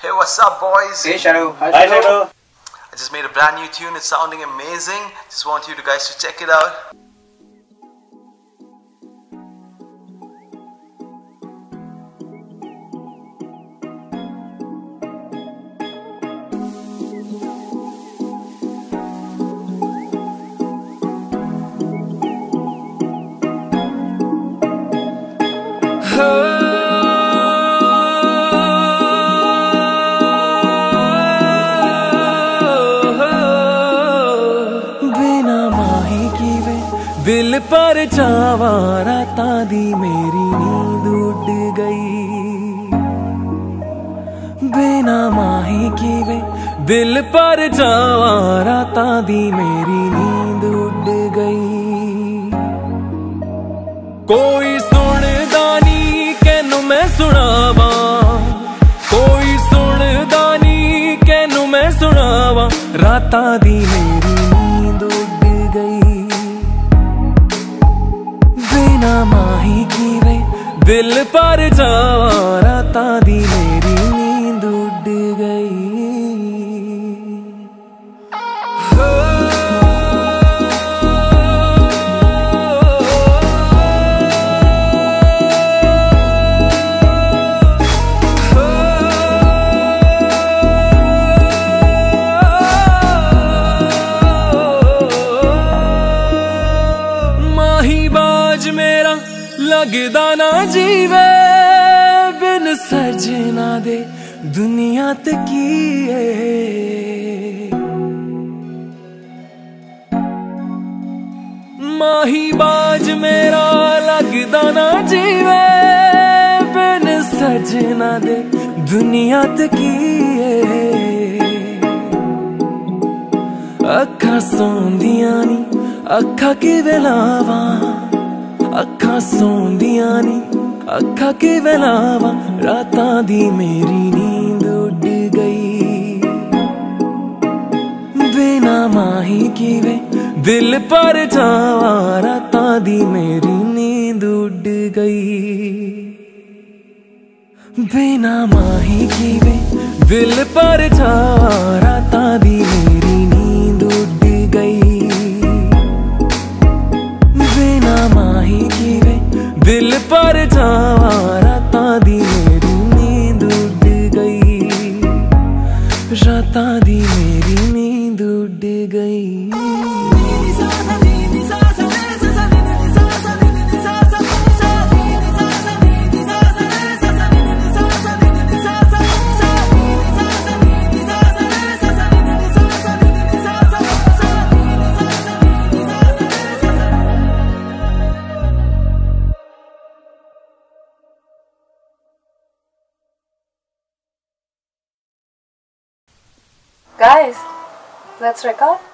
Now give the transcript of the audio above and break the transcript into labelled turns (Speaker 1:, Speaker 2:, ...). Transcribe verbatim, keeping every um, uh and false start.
Speaker 1: Hey, what's up, boys?
Speaker 2: Hey, Shadow.
Speaker 3: Hi, Hi Shadow.
Speaker 1: I just made a brand new tune. It's sounding amazing. Just want you guys to check it out.
Speaker 4: दिल पर चावा रातां दी मेरी नींद उड़ गई, बिना माही कीवे दिल पर चावा रातां दी मेरी नींद उड़ गई। कोई सुनदा नी कैनू मैं सुनावा, कोई सुनदा नी कैनू मैं सुनावा, रातां दी मेरी नींद उड़ गई, बिना माही कीवे दिल पर जावा रातां दी मेरी नींद उड़ गई। माही बाज मेरा लगदा ना जीवे, बिन सजना दे दुनिया ते की है। माही बाज मेरा लगदा ना जीवे, बिन सजना दे दुनिया ते की है। अखा सौंदियां नी अखा की वेलावा, अखा सौंदियां नी अखा की वेलावा, रातां दी मेरी नींद उड़ गई, बिना माही कीवे दिल पर जावा रातां दी मेरी नींद उड़ गई, बिना माही कीवे दिल पर जावा रातां दी मेरी नींद उड़ गई, बिना माही कीवे दिल पर जावा रातां दी मेरी नींद उड़ गई, रातां दी मेरी नींद उड़ गई।
Speaker 5: Guys, let's record.